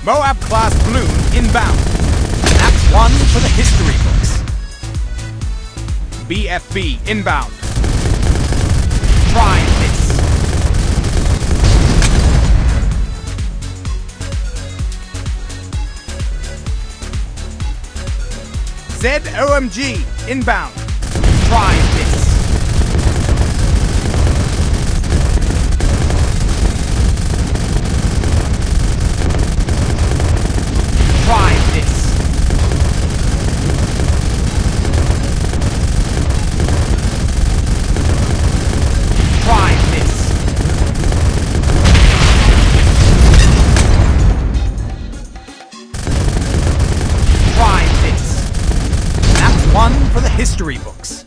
Moab-class balloon inbound. That's one for the history books. BFB inbound. Try this. ZOMG inbound. Try this. Try this. Try this. Try this. That's one for the history books.